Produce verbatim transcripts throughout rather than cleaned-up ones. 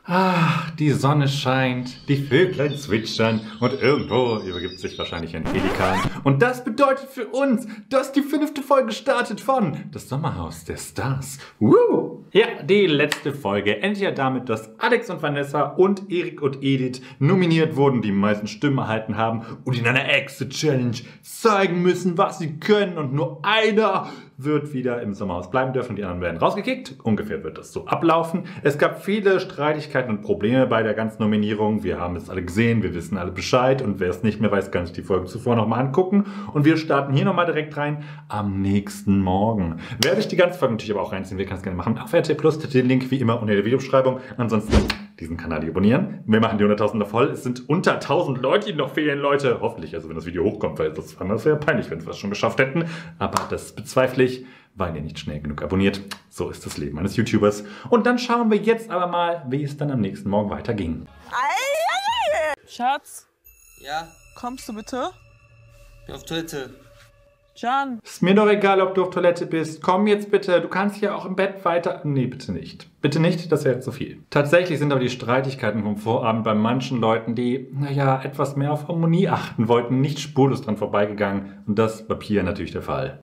Ah, die Sonne scheint, die Vöglein zwitschern und irgendwo übergibt sich wahrscheinlich ein Pelikan. Und das bedeutet für uns, dass die fünfte Folge startet von Das Sommerhaus der Stars. Woo! Ja, die letzte Folge endet ja damit, dass Alex und Vanessa und Erik und Edith nominiert wurden, die meisten Stimmen erhalten haben und in einer Exit-Challenge zeigen müssen, was sie können. Und nur einer wird wieder im Sommerhaus bleiben dürfen und die anderen werden rausgekickt. Ungefähr wird das so ablaufen. Es gab viele Streitigkeiten und Probleme bei der ganzen Nominierung. Wir haben es alle gesehen, wir wissen alle Bescheid und wer es nicht mehr weiß, kann sich die Folge zuvor nochmal angucken. Und wir starten hier nochmal direkt rein am nächsten Morgen. Wer sich die ganze Folge natürlich aber auch reinziehen will, kann es gerne machen. Auf R T Plus, den Link wie immer unter der Videobeschreibung. Ansonsten diesen Kanal abonnieren. Wir machen die hunderttausender voll. Es sind unter tausend Leute, die noch fehlen, Leute. Hoffentlich, also wenn das Video hochkommt, weil das wäre peinlich, wenn wir es schon geschafft hätten. Aber das bezweifle ich, weil ihr nicht schnell genug abonniert. So ist das Leben eines YouTubers. Und dann schauen wir jetzt aber mal, wie es dann am nächsten Morgen weiterging. Schatz? Ja? Kommst du bitte? Ich bin auf Toilette. Jan? Ist mir doch egal, ob du auf Toilette bist. Komm jetzt bitte. Du kannst hier auch im Bett weiter... Nee, bitte nicht. Bitte nicht, das wäre jetzt zu viel. Tatsächlich sind aber die Streitigkeiten vom Vorabend bei manchen Leuten, die, naja, etwas mehr auf Harmonie achten wollten, nicht spurlos dran vorbeigegangen. Und das war hier natürlich der Fall.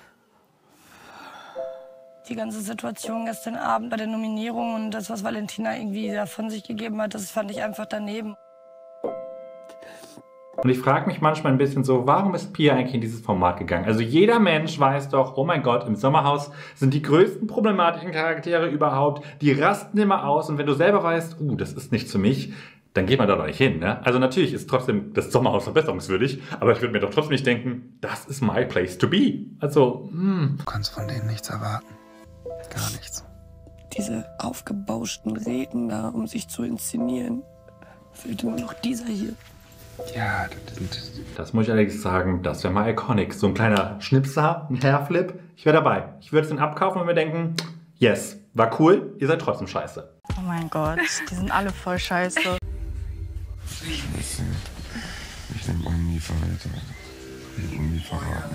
Die ganze Situation gestern Abend bei der Nominierung und das, was Valentina irgendwie da von sich gegeben hat, das fand ich einfach daneben. Und ich frage mich manchmal ein bisschen so, warum ist Pia eigentlich in dieses Format gegangen? Also jeder Mensch weiß doch, oh mein Gott, im Sommerhaus sind die größten problematischen Charaktere überhaupt. Die rasten immer aus und wenn du selber weißt, uh, das ist nichts für mich, dann geht man da doch nicht hin, ne? Also natürlich ist trotzdem das Sommerhaus verbesserungswürdig, aber ich würde mir doch trotzdem nicht denken, das ist my place to be. Also, hm. Du kannst von denen nichts erwarten. Gar nichts. Diese aufgebauschten Reden da, um sich zu inszenieren, fehlt nur noch dieser hier. Ja, das sind... Das muss ich allerdings sagen, das wäre mal iconic. So ein kleiner Schnipser, ein Hairflip. Ich wäre dabei. Ich würde es dann abkaufen und mir denken, yes, war cool, ihr seid trotzdem scheiße. Oh mein Gott, die sind alle voll scheiße. Scheiße. Ich nehme Uni Verräter. Die Uni verraten.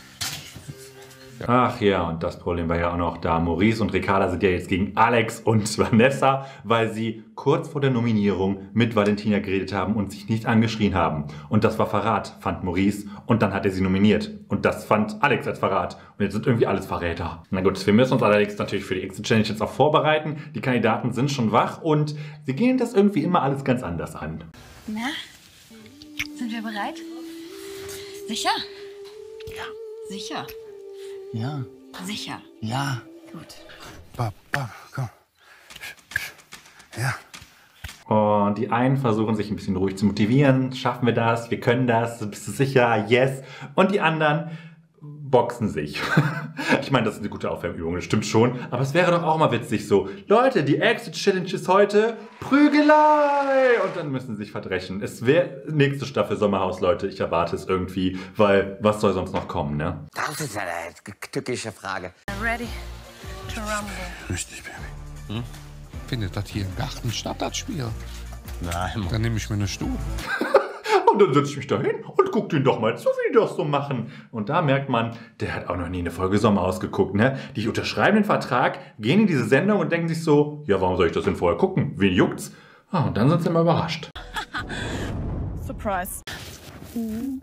Ach ja, und das Problem war ja auch noch da. Maurice und Ricarda sind ja jetzt gegen Alex und Vanessa, weil sie kurz vor der Nominierung mit Valentina geredet haben und sich nicht angeschrien haben. Und das war Verrat, fand Maurice. Und dann hat er sie nominiert. Und das fand Alex als Verrat. Und jetzt sind irgendwie alles Verräter. Na gut, wir müssen uns allerdings natürlich für die Exit Challenge jetzt auch vorbereiten. Die Kandidaten sind schon wach und sie gehen das irgendwie immer alles ganz anders an. Na, sind wir bereit? Sicher? Ja. Sicher? Ja. Sicher? Ja. Gut. Papa, komm. Ja. Und die einen versuchen sich ein bisschen ruhig zu motivieren. Schaffen wir das? Wir können das? Bist du sicher? Yes. Und die anderen boxen sich. Ich meine, das ist eine gute Aufwärmübung, das stimmt schon. Aber es wäre doch auch mal witzig so. Leute, die Exit Challenge ist heute Prügelei. Und dann müssen sie sich verdreschen. Es wäre nächste Staffel Sommerhaus, Leute. Ich erwarte es irgendwie, weil was soll sonst noch kommen, ne? Das ist eine tückische Frage. Ready to rumble. Richtig, Baby. Hm? Findet das hier im Garten statt, das Spiel? Nein, Dann nehme ich mir eine Stuhl. Und dann setze ich mich da hin und gucke den doch mal zu, wie die das so machen. Und da merkt man, der hat auch noch nie eine Folge Sommerhaus geguckt, ne? Die unterschreiben den Vertrag, gehen in diese Sendung und denken sich so, ja, warum soll ich das denn vorher gucken? Wen juckt's? Ah, und dann sind sie immer überrascht. Surprise. Mhm.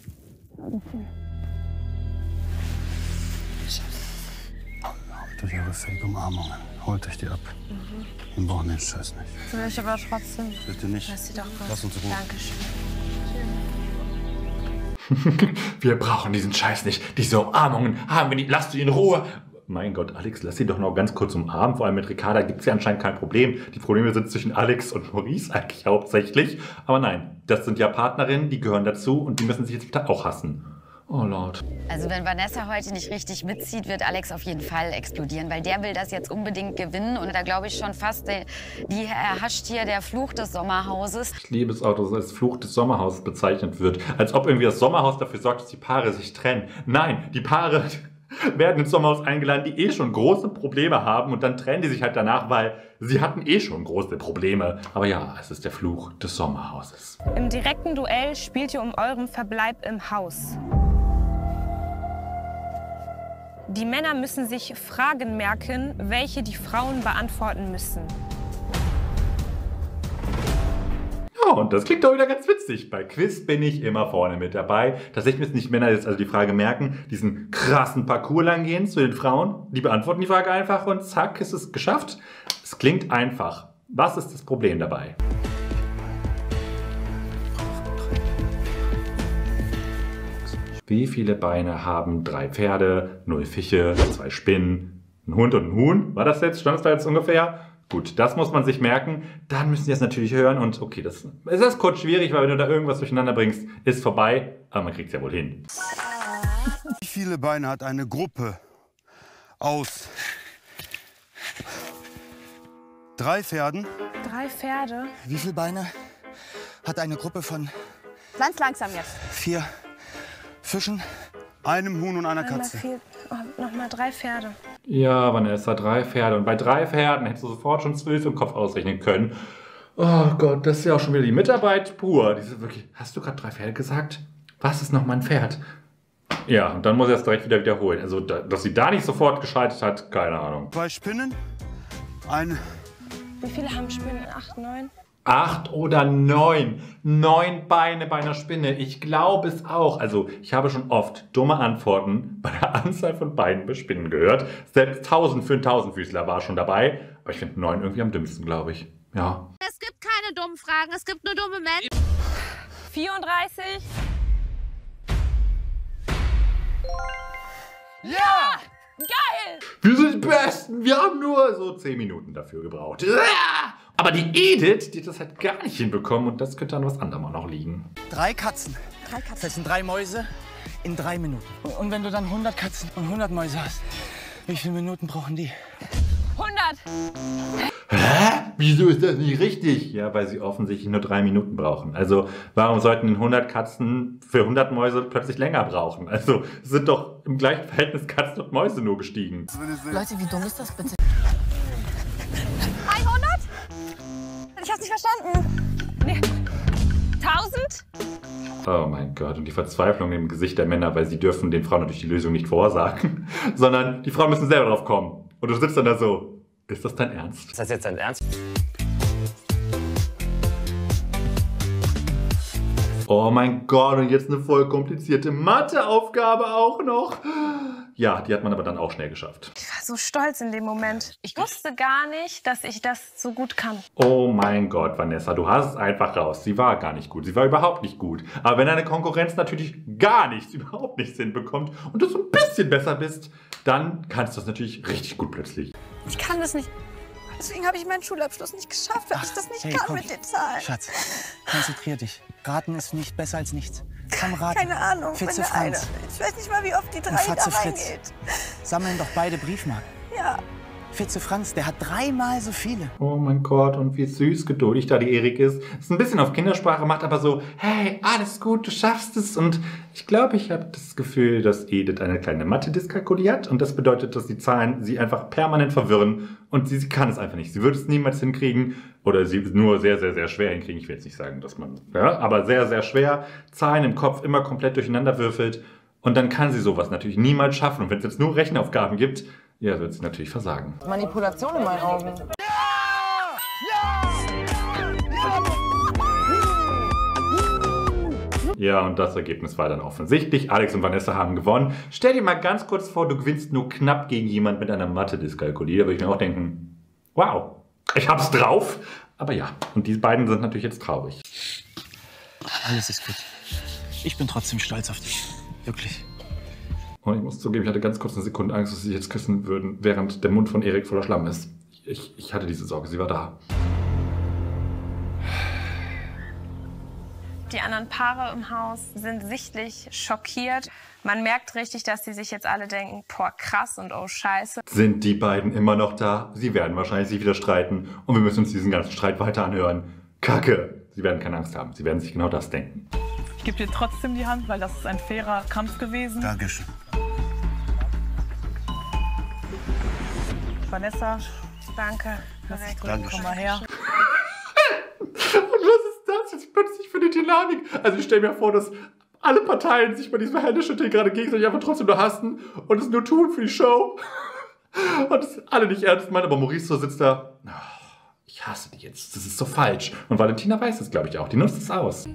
Holt euch eure Fake-Umarmungen. Holt euch die ab. Mhm. Wir brauchen den Scheiß nicht. Will ich aber trotzdem. Bitte nicht. Lass sie doch kurz. Lass uns in Ruhe. Dankeschön. Wir brauchen diesen Scheiß nicht. Diese Umarmungen haben wir nicht. Lass sie in Ruhe. Mein Gott, Alex, lass sie doch noch ganz kurz umarmen. Vor allem mit Ricarda gibt es ja anscheinend kein Problem. Die Probleme sind zwischen Alex und Maurice eigentlich hauptsächlich. Aber nein, das sind ja Partnerinnen, die gehören dazu und die müssen sich jetzt bitte auch hassen. Oh Lord. Also wenn Vanessa heute nicht richtig mitzieht, wird Alex auf jeden Fall explodieren, weil der will das jetzt unbedingt gewinnen und da glaube ich schon fast, die, die erhascht hier der Fluch des Sommerhauses. Ich liebe es auch, dass es als Fluch des Sommerhauses bezeichnet wird. Als ob irgendwie das Sommerhaus dafür sorgt, dass die Paare sich trennen. Nein, die Paare werden ins Sommerhaus eingeladen, die eh schon große Probleme haben und dann trennen die sich halt danach, weil sie hatten eh schon große Probleme. Aber ja, es ist der Fluch des Sommerhauses. Im direkten Duell spielt ihr um euren Verbleib im Haus. Die Männer müssen sich Fragen merken, welche die Frauen beantworten müssen. Oh, und das klingt doch wieder ganz witzig. Bei Quiz bin ich immer vorne mit dabei. Tatsächlich müssen nicht Männer jetzt also die Frage merken, diesen krassen Parcours lang gehen zu den Frauen. Die beantworten die Frage einfach und zack, ist es geschafft. Es klingt einfach. Was ist das Problem dabei? Wie viele Beine haben drei Pferde, null Fische, zwei Spinnen, ein Hund und ein Huhn? War das jetzt? Stand es da jetzt ungefähr? Gut, das muss man sich merken. Dann müssen Sie das natürlich hören. Und okay, das ist das kurz schwierig, weil wenn du da irgendwas durcheinander bringst, ist vorbei. Aber man kriegt es ja wohl hin. Wie viele Beine hat eine Gruppe aus drei Pferden? Drei Pferde. Wie viele Beine hat eine Gruppe von Ganz langsam jetzt. vier Fischen? Einem Huhn und einer Einmal Katze. vier, oh, nochmal drei Pferde. Ja, Vanessa, drei Pferde. Und bei drei Pferden hättest du sofort schon zwölf im Kopf ausrechnen können. Oh Gott, das ist ja auch schon wieder die Mitarbeit pur. Diese wirklich, hast du gerade drei Pferde gesagt? Was ist noch mal ein Pferd? Ja, und dann muss er es direkt wieder wiederholen. Also, da, dass sie da nicht sofort geschaltet hat, keine Ahnung. Zwei Spinnen, ein... Wie viele haben Spinnen? Acht, neun? Acht oder neun. Neun Beine bei einer Spinne. Ich glaube es auch. Also, ich habe schon oft dumme Antworten bei der Anzahl von Beinen bei Spinnen gehört. Selbst tausend für einen Tausendfüßler war schon dabei. Aber ich finde neun irgendwie am dümmsten, glaube ich. Ja. Es gibt keine dummen Fragen, es gibt nur dumme Menschen. vierunddreißig. Ja! Geil! Wir sind die Besten. Wir haben nur so zehn Minuten dafür gebraucht. Aber die Edith, die hat das halt gar nicht hinbekommen. Und das könnte an was anderem auch noch liegen. Drei Katzen. Drei Katzen. Das sind drei Mäuse in drei Minuten. Und wenn du dann hundert Katzen und hundert Mäuse hast, wie viele Minuten brauchen die? hundert. Hä? Wieso ist das nicht richtig? Ja, weil sie offensichtlich nur drei Minuten brauchen. Also, warum sollten hundert Katzen für hundert Mäuse plötzlich länger brauchen? Also, es sind doch im gleichen Verhältnis Katzen und Mäuse nur gestiegen. Leute, wie dumm ist das bitte? hundert? Ich hab's nicht verstanden. Nee. tausend? Oh mein Gott, und die Verzweiflung im Gesicht der Männer, weil sie dürfen den Frauen natürlich die Lösung nicht vorsagen, sondern die Frauen müssen selber drauf kommen. Und du sitzt dann da so, ist das dein Ernst? Ist das jetzt dein Ernst? Oh mein Gott, und jetzt eine voll komplizierte Matheaufgabe auch noch. Ja, die hat man aber dann auch schnell geschafft. Ich war so stolz in dem Moment. Ich wusste gar nicht, dass ich das so gut kann. Oh mein Gott, Vanessa, du hast es einfach raus. Sie war gar nicht gut. Sie war überhaupt nicht gut. Aber wenn deine Konkurrenz natürlich gar nichts, überhaupt nichts hinbekommt und du so ein bisschen besser bist, dann kannst du das natürlich richtig gut plötzlich. Ich kann das nicht. Deswegen habe ich meinen Schulabschluss nicht geschafft, weil Ach, ich das nicht hey, kann komm. mit den Zahlen. Schatz, konzentrier dich. Raten ist nicht besser als nichts. Komm, raten. Keine Ahnung. Fitze wenn der eine, Franz. ich weiß nicht mal, wie oft die drei Und da Fatze Fritz. reingeht. Sammeln doch beide Briefmarken. Ja. Fitze Franz, der hat dreimal so viele. Oh mein Gott, und wie süß geduldig da die Erik ist. Ist ein bisschen auf Kindersprache, macht aber so, hey, alles gut, du schaffst es. Und ich glaube, ich habe das Gefühl, dass Edith eine kleine Mathe-Dyskalkulie hat. Und das bedeutet, dass die Zahlen sie einfach permanent verwirren. Und sie, sie kann es einfach nicht. Sie würde es niemals hinkriegen. Oder sie nur sehr, sehr, sehr schwer hinkriegen. Ich will jetzt nicht sagen, dass man, ja, aber sehr, sehr schwer. Zahlen im Kopf immer komplett durcheinander würfelt. Und dann kann sie sowas natürlich niemals schaffen. Und wenn es jetzt nur Rechenaufgaben gibt, ja, wird sie natürlich versagen. Manipulation in meinen Augen. Ja, und das Ergebnis war dann offensichtlich. Alex und Vanessa haben gewonnen. Stell dir mal ganz kurz vor, du gewinnst nur knapp gegen jemand mit einer Mathe-Dyskalkulie. Da würde ich mir auch denken, wow, ich hab's drauf. Aber ja, und die beiden sind natürlich jetzt traurig. Alles ist gut. Ich bin trotzdem stolz auf dich. Wirklich. Und ich muss zugeben, ich hatte ganz kurz eine Sekunde Angst, dass sie sich jetzt küssen würden, während der Mund von Erik voller Schlamm ist. Ich, ich hatte diese Sorge, sie war da. Die anderen Paare im Haus sind sichtlich schockiert. Man merkt richtig, dass sie sich jetzt alle denken, boah, krass und oh, scheiße. Sind die beiden immer noch da? Sie werden wahrscheinlich sich wieder streiten und wir müssen uns diesen ganzen Streit weiter anhören. Kacke! Sie werden keine Angst haben. Sie werden sich genau das denken. Ich gebe dir trotzdem die Hand, weil das ist ein fairer Kampf gewesen. Dankeschön. Vanessa, Danke. Erik, komm mal her. Und was ist das jetzt plötzlich für eine Dynamik? Also ich stelle mir vor, dass alle Parteien sich bei diesem Händeschütteln gerade gegenseitig einfach trotzdem nur hassen und es nur tun für die Show. Und es alle nicht ernst meinen, aber Maurice so sitzt da. Ich hasse die jetzt. Das ist so falsch. Und Valentina weiß es, glaube ich, auch. Die nutzt es aus.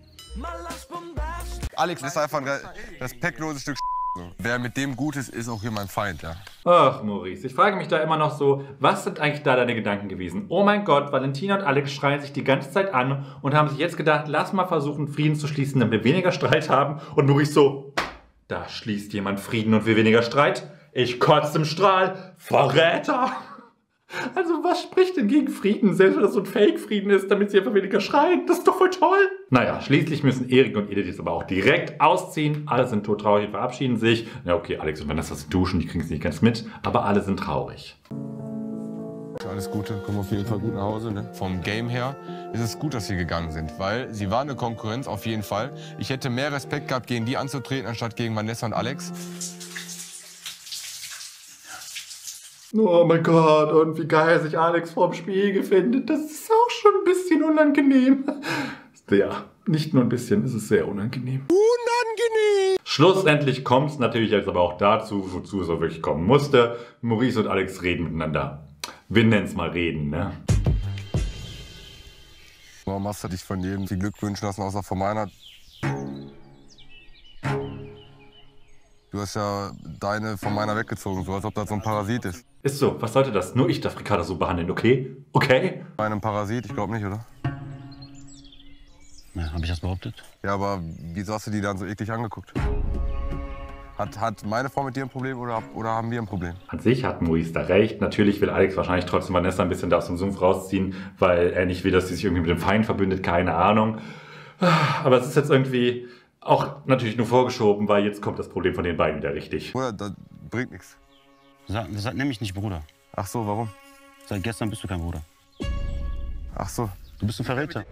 Alex ist einfach ein respektloses Stück so. Wer mit dem gut ist, ist auch hier mein Feind, ja. Ach, Maurice, ich frage mich da immer noch so, was sind eigentlich da deine Gedanken gewesen? Oh mein Gott, Valentina und Alex schreien sich die ganze Zeit an und haben sich jetzt gedacht, lass mal versuchen, Frieden zu schließen, damit wir weniger Streit haben. Und Maurice so, da schließt jemand Frieden und will weniger Streit. Ich kotze im Strahl. Verräter! Also was spricht denn gegen Frieden, selbst wenn das so ein Fake-Frieden ist, damit sie einfach weniger schreien? Das ist doch voll toll. Naja, schließlich müssen Erik und Edith jetzt aber auch direkt ausziehen. Alle sind todtraurig und verabschieden sich. Ja okay, Alex und Vanessa sind duschen, die kriegen es nicht ganz mit, aber alle sind traurig. Alles Gute, kommen auf jeden Fall gut nach Hause. Ne? Vom Game her ist es gut, dass sie gegangen sind, weil sie waren eine Konkurrenz auf jeden Fall. Ich hätte mehr Respekt gehabt, gegen die anzutreten, anstatt gegen Vanessa und Alex. Oh mein Gott, und wie geil sich Alex vorm Spiegel findet. Das ist auch schon ein bisschen unangenehm. Ja, nicht nur ein bisschen, es ist sehr unangenehm. Unangenehm! Schlussendlich kommt es natürlich jetzt aber auch dazu, wozu es auch wirklich kommen musste. Maurice und Alex reden miteinander. Wir nennen es mal reden, ne? Warum hast du dich von jedem viel Glück wünschen lassen, außer von meiner? Du hast ja deine von meiner weggezogen, so als ob das so ein Parasit ist. Ist so, was sollte das? Nur ich darf Ricarda so behandeln, okay? Okay? Bei einem Parasit? Ich glaube nicht, oder? Ja, habe ich das behauptet? Ja, aber wieso hast du die dann so eklig angeguckt? Hat, hat meine Frau mit dir ein Problem oder, oder haben wir ein Problem? An sich hat Maurice da recht. Natürlich will Alex wahrscheinlich trotzdem Vanessa ein bisschen da aus dem Sumpf rausziehen, weil er nicht will, dass sie sich irgendwie mit dem Feind verbündet, keine Ahnung. Aber es ist jetzt irgendwie auch natürlich nur vorgeschoben, weil jetzt kommt das Problem von den beiden wieder richtig. Bruder, das bringt nichts. Sag, sag nämlich nicht Bruder. Ach so, warum? Seit gestern bist du kein Bruder. Ach so. Du bist ein Verräter.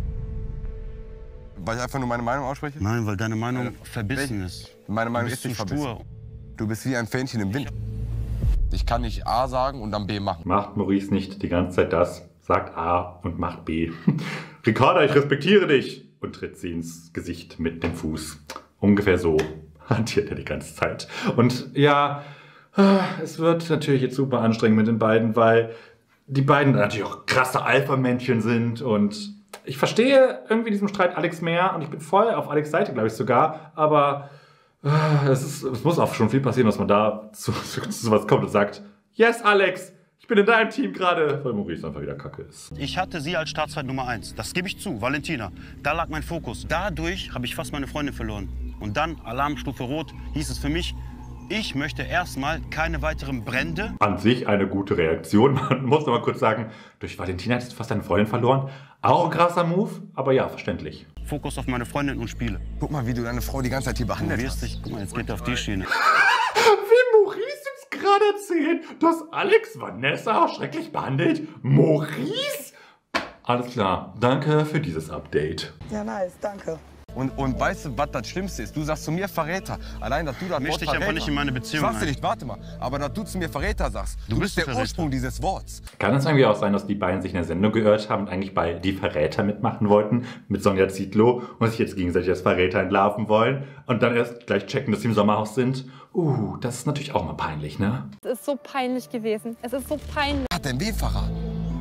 Weil ich einfach nur meine Meinung ausspreche? Nein, weil deine Meinung Äh, verbissen ist. Meine Meinung Du ist bist nicht zu verbissen. stur. Du bist wie ein Fähnchen im Wind. Ich kann nicht A sagen und dann B machen. Macht Maurice nicht die ganze Zeit das, sagt A und macht B. Ricarda, ich respektiere dich! Und tritt sie ins Gesicht mit dem Fuß. Ungefähr so hantiert er die ganze Zeit. Und ja, es wird natürlich jetzt super anstrengend mit den beiden, weil die beiden natürlich auch krasse Alpha-Männchen sind. Und ich verstehe irgendwie diesen Streit Alex mehr und ich bin voll auf Alex' Seite, glaube ich sogar. Aber äh, es, ist, es muss auch schon viel passieren, dass man da zu, zu, zu sowas kommt und sagt, yes, Alex! Ich bin in deinem Team gerade, weil Maurice einfach wieder kacke ist. Ich hatte sie als Startzeit Nummer eins. Das gebe ich zu, Valentina. Da lag mein Fokus. Dadurch habe ich fast meine Freundin verloren. Und dann, Alarmstufe Rot, hieß es für mich, ich möchte erstmal keine weiteren Brände. An sich eine gute Reaktion. Man muss aber kurz sagen, durch Valentina hättest du fast deine Freundin verloren. Auch ein krasser Move, aber ja, verständlich. Fokus auf meine Freundin und Spiele. Guck mal, wie du deine Frau die ganze Zeit hier behandelt Du hast. wirst dich, guck mal, jetzt geht er auf die Schiene. Wie Maurice jetzt gerade erzählt, dass Alex Vanessa schrecklich behandelt. Maurice? Alles klar, danke für dieses Update. Ja, nice, danke. Und, und weißt du, was das Schlimmste ist? Du sagst zu mir Verräter. Allein, dass du das Misch Wort dich Verräter... einfach nicht in meine Beziehung Sagst du ein. nicht, warte mal. Aber dass du zu mir Verräter sagst, du, Du bist bist ein der Verräter. Ursprung dieses Worts. Kann es irgendwie auch sein, dass die beiden sich in der Sendung geirrt haben und eigentlich bei Die Verräter mitmachen wollten, mit Sonja Zietlow und sich jetzt gegenseitig als Verräter entlarven wollen und dann erst gleich checken, dass sie im Sommerhaus sind? Uh, das ist natürlich auch mal peinlich, ne? Es ist so peinlich gewesen. Es ist so peinlich. Hat denn wen verraten?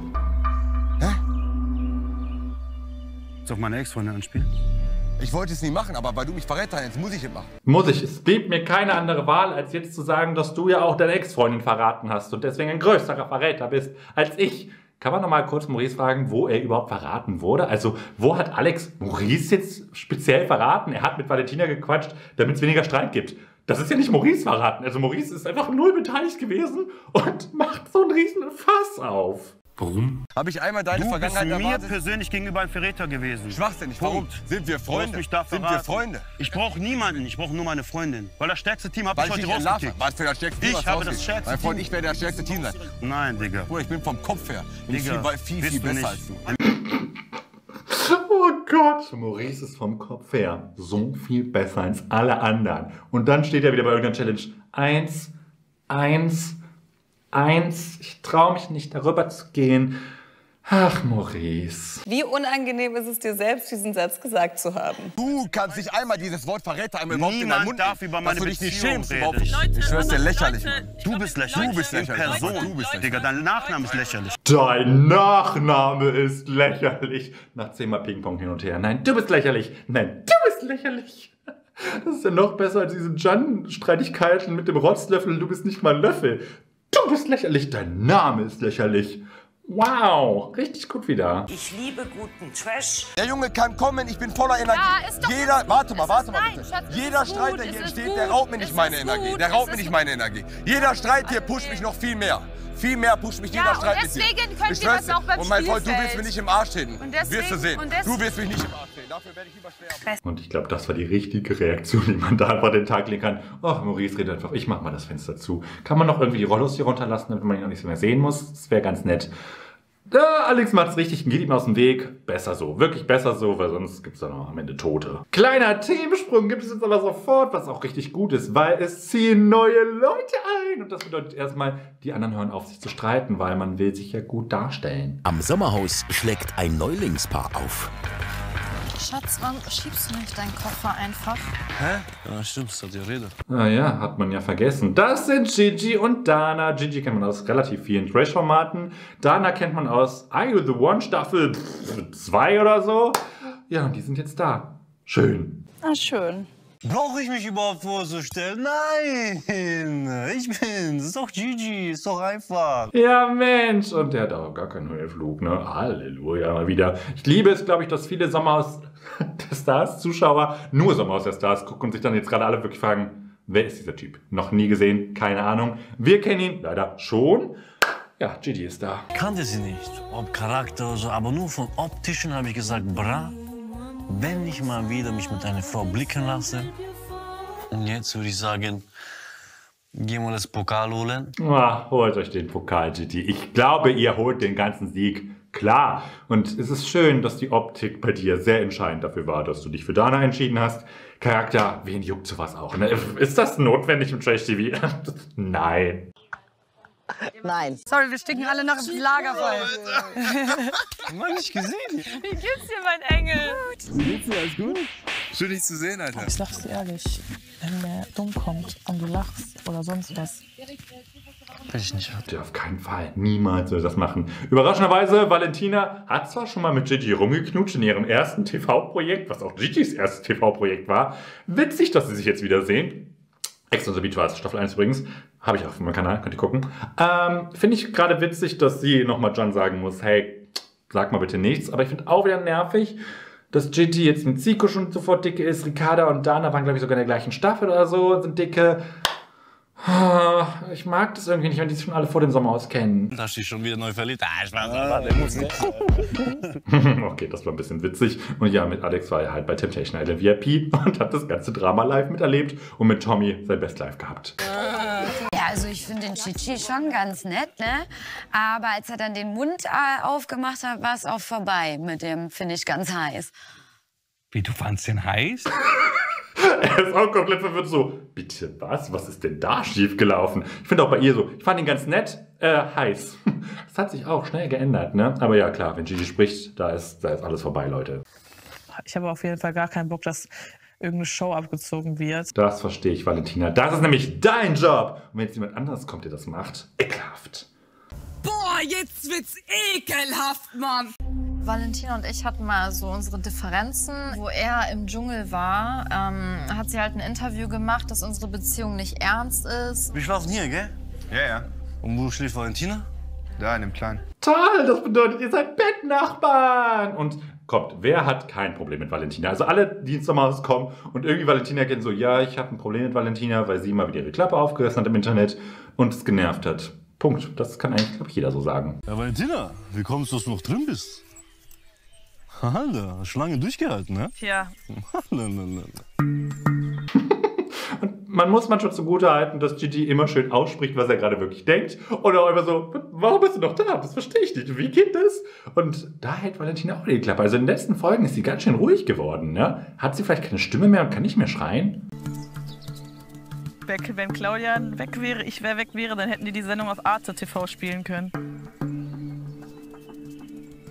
Soll ich meine Ex-Freundin anspielen? Ich wollte es nie machen, aber weil du mich Verräter nennst, muss ich es machen. Muss ich. Es blieb mir keine andere Wahl, als jetzt zu sagen, dass du ja auch deine Ex-Freundin verraten hast und deswegen ein größerer Verräter bist als ich. Kann man noch mal kurz Maurice fragen, wo er überhaupt verraten wurde? Also, wo hat Alex Maurice jetzt speziell verraten? Er hat mit Valentina gequatscht, damit es weniger Streit gibt. Das ist ja nicht Maurice verraten. Also, Maurice ist einfach null beteiligt gewesen und macht so einen riesen Fass auf. Warum? Habe ich einmal deine Du Vergangenheit bist mir erwartet? persönlich gegenüber ein Verräter gewesen. Schwachsinnig. Warum? Punkt. Sind wir Du Freunde? hast mich da Sind verraten. wir Freunde? Ich brauche niemanden, ich brauche nur meine Freundin. Weil das stärkste Team habe Weil ich ich heute dich entlarve. rausgekickt. Was für das stärkste Team? Ich was habe rausgeht? das stärkste Mein Freund, Team. ich werde der stärkste Team sein. Nein, Digga. Bruder, ich bin vom Kopf her. Bin ich Digga, viel, viel, bist viel du besser nicht. als du. Oh Gott. Maurice ist vom Kopf her so viel besser als alle anderen. Und dann steht er wieder bei irgendeiner Challenge. Eins, eins, eins. Ich traue mich nicht, darüber zu gehen. Ach, Maurice. Wie unangenehm ist es dir selbst, diesen Satz gesagt zu haben? Du kannst nicht einmal dieses Wort Verräter einmal überhaupt in deinen Mund darf über meine dass du dich nicht Beziehung schämst. reden. Überhaupt nicht. Leute, Ich schwör's dir, aber lächerlich, Leute, Mann. du bist lächerlich. Du bist In lächerlich. Person. Du bist lächerlich. Digga, dein Nachname ist lächerlich. Dein Nachname ist lächerlich. Nach zehnmal Ping-Pong hin und her. Nein, du bist lächerlich. Nein, du bist lächerlich. Das ist ja noch besser als diese Jan-Streitigkeiten mit dem Rotzlöffel. Du bist nicht mal ein Löffel. Du bist lächerlich. Dein Name ist lächerlich. Wow, richtig gut wieder. Ich liebe guten Trash. Der Junge kann kommen, ich bin voller Energie. Ja, ist doch Jeder, gut. warte mal, Es warte ist- mal nein, bitte. Schatz, es Jeder ist Streit, gut, der hier es ist entsteht, gut, der raubt mir es nicht meine ist Energie. gut, Der es raubt mir ist nicht meine Energie. Jeder Streit hier pusht mich noch viel mehr. Viel mehr pusht mich Ja, jeder und Streit mit dir. deswegen könnt Ich ihr das schwör's dir. auch beim Und mein Freund, du Spielfeld. willst mir nicht im Arsch treten. Und deswegen- Wirst du sehen. und des- Du wirst mich nicht im Arsch treten. Dafür werde ich lieber sterben. Und ich glaube, das war die richtige Reaktion, die man da einfach den Tag legen kann. Ach, Maurice redet einfach, ich mach mal das Fenster zu. Kann man noch irgendwie die Rollos hier runterlassen, damit man ihn noch nicht so mehr sehen muss? Das wäre ganz nett. Ja, Alex macht's richtig, geht ihm aus dem Weg. Besser so, wirklich besser so, weil sonst gibt's dann auch am Ende Tote. Kleiner Themensprung gibt es jetzt aber sofort, was auch richtig gut ist, weil es ziehen neue Leute ein. Und das bedeutet erstmal, die anderen hören auf, sich zu streiten, weil man will sich ja gut darstellen. Am Sommerhaus schlägt ein Neulingspaar auf. Schatz, warum schiebst du nicht deinen Koffer einfach? Hä? Ja, stimmt, das hat ja Rede. Naja, hat man ja vergessen. Das sind Gigi und Dana. Gigi kennt man aus relativ vielen Trash-Formaten. Dana kennt man aus Are You The One Staffel zwei oder so. Ja, und die sind jetzt da. Schön. Ah, schön. Brauche ich mich überhaupt vorzustellen? Nein! Ich bin's. Ist doch Gigi. Ist doch einfach. Ja, Mensch. Und der hat auch gar keinen Höhenflug, ne? Halleluja, mal wieder. Ich liebe es, glaube ich, dass viele Sommerhaus der Stars, Zuschauer, nur Sommerhaus der Stars gucken und sich dann jetzt gerade alle wirklich fragen, wer ist dieser Typ? Noch nie gesehen, keine Ahnung. Wir kennen ihn leider schon. Ja, Gigi ist da. Kannte sie nicht. Ob Charakter oder so. Aber nur von optischen habe ich gesagt, bra, wenn ich mal wieder mich mit einer Frau blicken lasse. Und jetzt würde ich sagen, gehen wir das Pokal holen. Ah, holt euch den Pokal, Gigi. Ich glaube, ihr holt den ganzen Sieg. Klar. Und es ist schön, dass die Optik bei dir sehr entscheidend dafür war, dass du dich für Dana entschieden hast. Charakter, wen juckt sowas auch? Ne? Ist das notwendig im Trash-T V? Nein. Nein. Sorry, wir sticken alle nach dem Lagerfeuer. Mann, nicht gesehen. Wie geht's dir, mein Engel? Geht's dir, alles gut? Schön, dich zu sehen, Alter. Ich sag's dir ehrlich, wenn der dumm kommt und du lachst oder sonst was. Will ich nicht. Ja, auf keinen Fall. Niemals soll das machen. Überraschenderweise, Valentina hat zwar schon mal mit Gigi rumgeknutscht in ihrem ersten T V-Projekt, was auch Gigis erstes T V-Projekt war. Witzig, dass sie sich jetzt wiedersehen. Ex on the Beach war es, Staffel eins übrigens. Habe ich auf meinem Kanal, könnt ihr gucken. Ähm, finde ich gerade witzig, dass sie nochmal John sagen muss, hey, sag mal bitte nichts. Aber ich finde auch wieder nervig, dass Gigi jetzt mit Zico schon sofort dicke ist. Ricarda und Dana waren, glaube ich, sogar in der gleichen Staffel oder so, sind dicke. Ich mag das irgendwie nicht, wenn die sich schon alle vor dem Sommerhaus kennen. Da hast du dich schon wieder neu verliebt. Ah, Spaß, ah, der muss nicht. Okay, das war ein bisschen witzig. Und ja, mit Alex war er halt bei Temptation Island V I P und hat das ganze Drama live miterlebt und mit Tommy sein Best Life gehabt. Ja, also ich finde den Gigi schon ganz nett, ne? Aber als er dann den Mund äh, aufgemacht hat, war es auch vorbei mit dem, finde ich, ganz heiß. Wie, du fandst den heiß? Er ist auch komplett verwirrt so, bitte was? Was ist denn da schiefgelaufen? Ich finde auch bei ihr so, ich fand ihn ganz nett, äh, heiß. Das hat sich auch schnell geändert, ne? Aber ja, klar, wenn Gigi spricht, da ist, da ist alles vorbei, Leute. Ich habe auf jeden Fall gar keinen Bock, dass irgendeine Show abgezogen wird. Das verstehe ich, Valentina. Das ist nämlich dein Job. Und wenn jetzt jemand anderes kommt, der das macht, ekelhaft. Boah, jetzt wird's ekelhaft, Mann. Valentina und ich hatten mal so unsere Differenzen. Wo er im Dschungel war, ähm, hat sie halt ein Interview gemacht, dass unsere Beziehung nicht ernst ist. Wir schlafen hier, gell? Ja, ja. Und wo schläft Valentina? Da, in dem Kleinen. Toll, das bedeutet, ihr seid Bettnachbarn. Und kommt, wer hat kein Problem mit Valentina? Also alle, die ins Sommerhaus kommen und irgendwie Valentina kennen, so, ja, ich habe ein Problem mit Valentina, weil sie immer wieder ihre Klappe aufgerissen hat im Internet und es genervt hat. Punkt. Das kann eigentlich, glaube ich, jeder so sagen. Ja, Valentina, wie kommst du, dass du noch drin bist? Alter, hast schon lange durchgehalten, ne? Ja. Und man muss manchmal zugutehalten, dass Gigi immer schön ausspricht, was er gerade wirklich denkt. Oder auch immer so, warum bist du noch da? Das verstehe ich nicht. Wie geht das? Und da hält Valentina auch die Klappe. Also in den letzten Folgen ist sie ganz schön ruhig geworden, ne? Hat sie vielleicht keine Stimme mehr und kann nicht mehr schreien? Wenn Claudia weg wäre, ich wäre weg wäre, dann hätten die die Sendung auf Arte T V spielen können.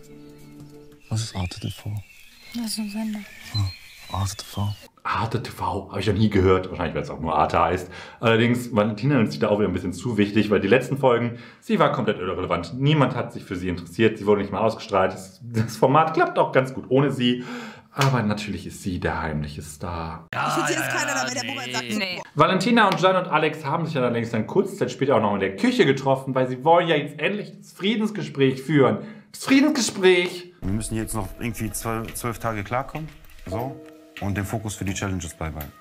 Was ist Arte T V? Das ist ein Sender. Oh, Arte T V. Arte T V, habe ich noch nie gehört. Wahrscheinlich, weil es auch nur Arte heißt. Allerdings, Valentina nimmt sich da auch wieder ein bisschen zu wichtig, weil die letzten Folgen, sie war komplett irrelevant. Niemand hat sich für sie interessiert. Sie wurde nicht mehr ausgestrahlt. Das, das Format klappt auch ganz gut ohne sie. Aber natürlich ist sie der heimliche Star. Ich finde, hier ist keiner dabei, der Moment sagt, nee. Valentina und Jan und Alex haben sich allerdings dann kurze Zeit später auch noch in der Küche getroffen, weil sie wollen ja jetzt endlich das Friedensgespräch führen. Das Friedensgespräch! Wir müssen jetzt noch irgendwie zwölf, zwölf Tage klarkommen. So. Und den Fokus für die Challenges beibehalten.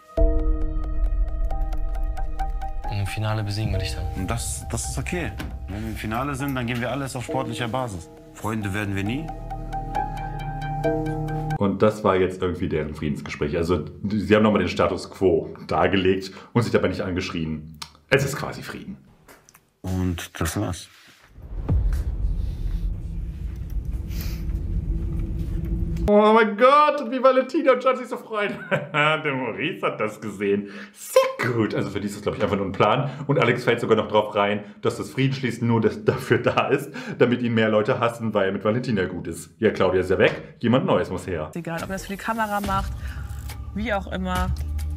Und im Finale besiegen wir dich dann. Und das, das ist okay. Wenn wir im Finale sind, dann gehen wir alles auf sportlicher Basis. Freunde werden wir nie. Und das war jetzt irgendwie deren Friedensgespräch. Also sie haben nochmal den Status Quo dargelegt und sich dabei nicht angeschrien. Es ist quasi Frieden. Und das war's. Oh mein Gott, wie Valentina und Jan sich so freuen. Der Maurice hat das gesehen. Sehr gut. Also für die ist das, glaube ich, einfach nur ein Plan. Und Alex fällt sogar noch drauf rein, dass das Friedensschließen nur das dafür da ist, damit ihn mehr Leute hassen, weil er mit Valentina gut ist. Ja, Claudia ist ja weg. Jemand Neues muss her. Egal, ob er das für die Kamera macht, wie auch immer.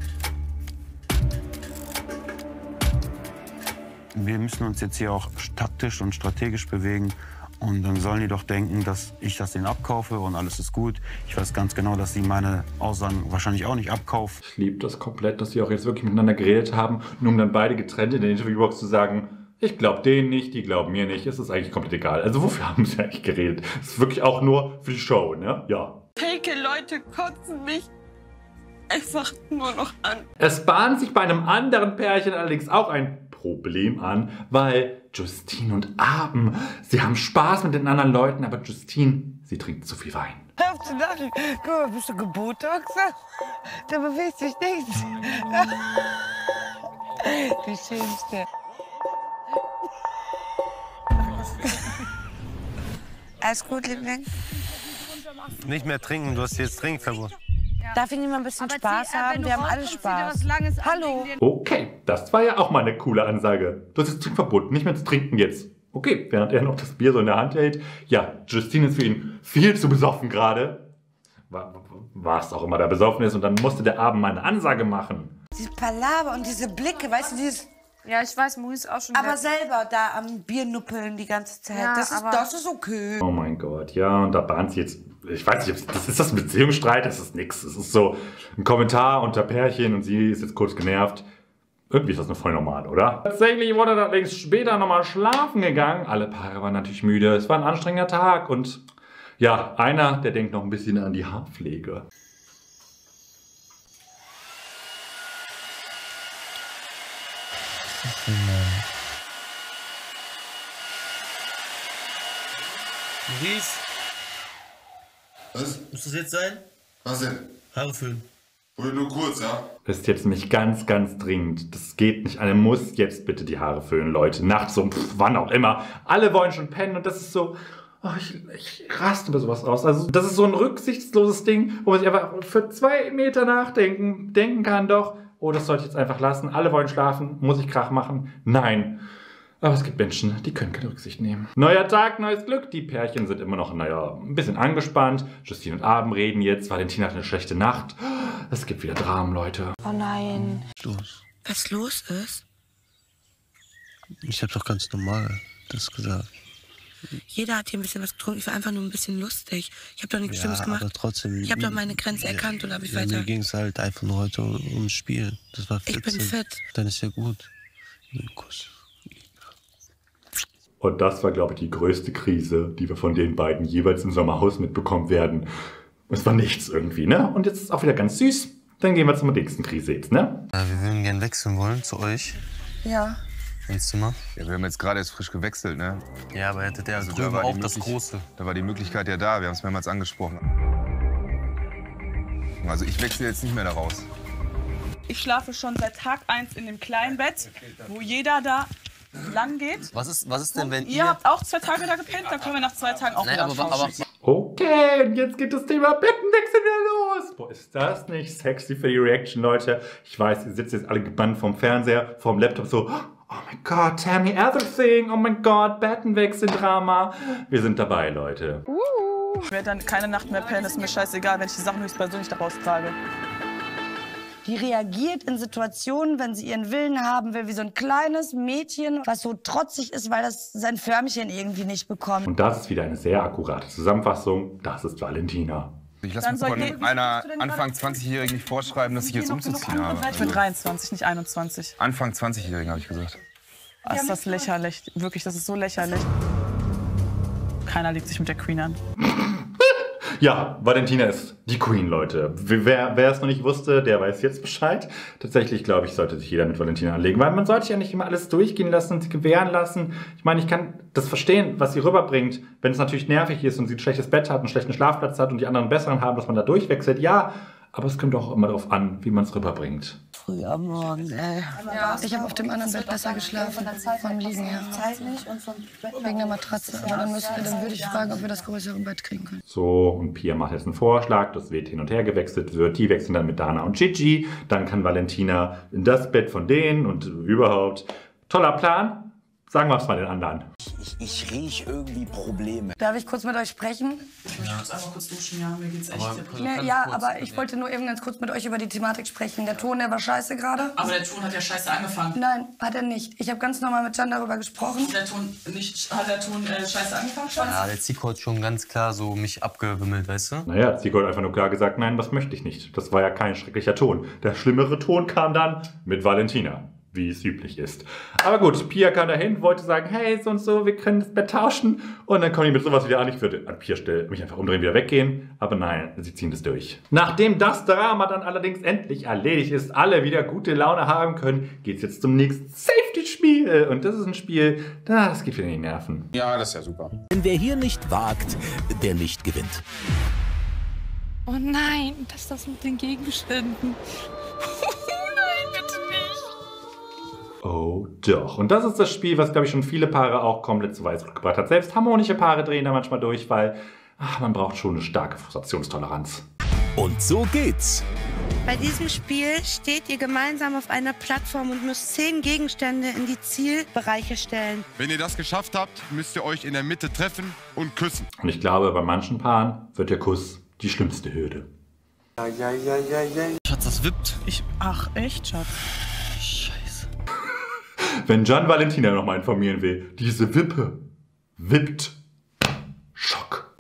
Wir müssen uns jetzt hier auch taktisch und strategisch bewegen. Und dann sollen die doch denken, dass ich das denen abkaufe und alles ist gut. Ich weiß ganz genau, dass sie meine Aussagen wahrscheinlich auch nicht abkaufen. Ich liebe das komplett, dass sie auch jetzt wirklich miteinander geredet haben, nur um dann beide getrennt in der Interviewbox zu sagen, ich glaube denen nicht, die glauben mir nicht. Es ist eigentlich komplett egal. Also wofür haben sie eigentlich geredet? Es ist wirklich auch nur für die Show, ne? Ja. Fake Leute kotzen mich einfach nur noch an. Es bahnt sich bei einem anderen Pärchen allerdings auch ein Problem an, weil Justine und Abend, sie haben Spaß mit den anderen Leuten, aber Justine, sie trinkt zu viel Wein. Hör auf zu lachen. Guck mal, bist du gebotoxer? Da bewegt sich nichts. Die Schönste. Alles gut, Liebling? Nicht mehr trinken, du hast jetzt Trinkverbot. Darf ich nicht mal ein bisschen Aber Spaß zieh, äh, haben? wenn Wir du haben alle rauskommst, zieh dir Spaß. was Langes an Hallo. wegen Okay, das war ja auch mal eine coole Ansage. Du hast jetzt Trinkverbot, nicht mehr zu trinken jetzt. Okay, während er noch das Bier so in der Hand hält. Ja, Justine ist für ihn viel zu besoffen gerade. War, war es auch immer, der besoffen ist. Und dann musste der Abend mal eine Ansage machen. Diese Palaver und diese Blicke, weißt du, dieses... Ja, ich weiß, Maurice ist auch schon... Aber weg. selber da am Bier nuppeln die ganze Zeit. Ja, das, ist, aber- das ist okay. Oh mein Gott, ja, und da bahnt sie jetzt... Ich weiß nicht, das ist das ein Beziehungsstreit? Das ist nix. Es ist so ein Kommentar unter Pärchen und sie ist jetzt kurz genervt. Irgendwie ist das nur voll normal, oder? Tatsächlich wurde er allerdings später nochmal schlafen gegangen. Alle Paare waren natürlich müde. Es war ein anstrengender Tag und ja, einer, der denkt noch ein bisschen an die Haarpflege. Maurice, Was? muss das jetzt sein? Was denn? Haare föhnen. Oder nur kurz, ja? Das ist jetzt nicht ganz, ganz dringend. Das geht nicht. Einer muss jetzt bitte die Haare föhnen, Leute. Nachts um pff, wann auch immer. Alle wollen schon pennen und das ist so... Oh, ich, ich raste über sowas aus. Also das ist so ein rücksichtsloses Ding, wo man sich einfach für zwei Meter nachdenken denken kann doch, oh, das sollte ich jetzt einfach lassen. Alle wollen schlafen. Muss ich Krach machen? Nein. Aber es gibt Menschen, die können keine Rücksicht nehmen. Neuer Tag, neues Glück. Die Pärchen sind immer noch, naja, ein bisschen angespannt. Justine und Abend reden jetzt. Valentina hat eine schlechte Nacht. Es gibt wieder Dramen, Leute. Oh nein. Los. Was los ist? Ich hab doch ganz normal das gesagt. Jeder hat hier ein bisschen was getrunken. Ich war einfach nur ein bisschen lustig. Ich habe doch nichts Schlimmes gemacht. aber trotzdem... Ich habe doch meine Grenze erkannt und habe ich ja, weiter... Mir ging es halt einfach nur heute ums Spiel. Das war Ich vierzehn. bin fit. Dann ist ja gut. Kuss. Und das war, glaube ich, die größte Krise, die wir von den beiden jeweils im Sommerhaus mitbekommen werden. Es war nichts irgendwie, ne? Und jetzt ist es auch wieder ganz süß. Dann gehen wir zur nächsten Krise jetzt, ne? Ja, wir würden gerne wechseln wollen zu euch Ja. ins Zimmer. Ja, wir haben jetzt gerade erst frisch gewechselt, ne? Ja, aber hättet ihr Also da drüben war die auch das Möglich- Große. Da war die Möglichkeit ja da, wir haben es mehrmals angesprochen. Also ich wechsle jetzt nicht mehr da raus. Ich schlafe schon seit Tag eins in dem kleinen Bett, wo jeder da lang geht. Was ist, was ist denn, wenn Ihr ihr... habt auch zwei Tage da gepennt, dann können wir nach zwei Tagen auch Nein, wieder aber, aber, tauschen. Okay, und jetzt geht das Thema Bettenwechsel wieder los. Boah, ist das nicht sexy für die Reaction, Leute? Ich weiß, ihr sitzt jetzt alle gebannt vorm Fernseher, vorm Laptop so, oh mein Gott, tell me everything, oh mein Gott, Bettenwechsel-Drama. Wir sind dabei, Leute. Uh. Ich werde dann keine Nacht mehr pennen, ist mir scheißegal, wenn ich die Sachen höchstpersönlich daraus trage. Die reagiert in Situationen, wenn sie ihren Willen haben will, wie so ein kleines Mädchen, was so trotzig ist, weil das sein Förmchen irgendwie nicht bekommt. Und das ist wieder eine sehr akkurate Zusammenfassung. Das ist Valentina. Ich lasse mir von einer Anfang zwanzigjährigen nicht vorschreiben, dass ich jetzt umzuziehen habe. Ich bin dreiundzwanzig, nicht einundzwanzig. Anfang zwanzigjährigen habe ich gesagt. Oh, ist das lächerlich. Wirklich, das ist so lächerlich. Keiner legt sich mit der Queen an. Ja, Valentina ist die Queen, Leute. Wer, wer es noch nicht wusste, der weiß jetzt Bescheid. Tatsächlich, glaube ich, sollte sich jeder mit Valentina anlegen, weil man sollte ja nicht immer alles durchgehen lassen und gewähren lassen. Ich meine, ich kann das verstehen, was sie rüberbringt. Wenn es natürlich nervig ist und sie ein schlechtes Bett hat, einen schlechten Schlafplatz hat und die anderen einen besseren haben, dass man da durchwechselt, ja. Aber es kommt auch immer darauf an, wie man es rüberbringt. Früh am Morgen, ey. Ja, ich habe auf dem anderen Bett besser geschlafen, vom Liegen her. Wegen der Matratze. Aber dann, müssen wir, dann würde ich fragen, ob wir das größere Bett kriegen können. So, und Pia macht jetzt einen Vorschlag, dass wird hin und her gewechselt wird. Die wechseln dann mit Dana und Gigi. Dann kann Valentina in das Bett von denen und überhaupt. Toller Plan. Sagen wir es mal den anderen. Ich, ich riech irgendwie Probleme. Darf ich kurz mit euch sprechen? Ich möchte jetzt einfach kurz duschen, ja, mir geht's echt. Nee, ja, aber ich wollte nur eben ganz kurz mit euch über die Thematik sprechen. Der Ton, der war scheiße gerade. Aber der Ton hat ja scheiße angefangen. Nein, hat er nicht. Ich habe ganz normal mit Can darüber gesprochen. Der Ton nicht, hat der Ton äh, scheiße angefangen schon? Ja, der Zico hat schon ganz klar so mich abgewimmelt, weißt du? Naja, Zico hat einfach nur klar gesagt, nein, das möchte ich nicht. Das war ja kein schrecklicher Ton. Der schlimmere Ton kam dann mit Valentina, wie es üblich ist. Aber gut, Pia kam dahin, wollte sagen, hey, so und so, wir können das Bett tauschen. Und dann kommen die mit sowas wieder an. Ich würde an Pias Stelle mich einfach umdrehen, wieder weggehen. Aber nein, sie ziehen das durch. Nachdem das Drama dann allerdings endlich erledigt ist, alle wieder gute Laune haben können, geht es jetzt zum nächsten Safety-Spiel. Und das ist ein Spiel, das geht wieder in die Nerven. Ja, das ist ja super. Denn wer hier nicht wagt, der nicht gewinnt. Oh nein, das ist das mit den Gegenständen. Oh doch. Und das ist das Spiel, was, glaube ich, schon viele Paare auch komplett zu Weiß gebracht hat. Selbst harmonische Paare drehen da manchmal durch, weil ach, man braucht schon eine starke Frustrationstoleranz. Und so geht's. Bei diesem Spiel steht ihr gemeinsam auf einer Plattform und müsst zehn Gegenstände in die Zielbereiche stellen. Wenn ihr das geschafft habt, müsst ihr euch in der Mitte treffen und küssen. Und ich glaube, bei manchen Paaren wird der Kuss die schlimmste Hürde. Ja, ja, ja, ja, ja. Schatz, das wippt. Ich, ach, echt, Schatz? Wenn Gian Valentina noch mal informieren will, diese Wippe wippt. Schock.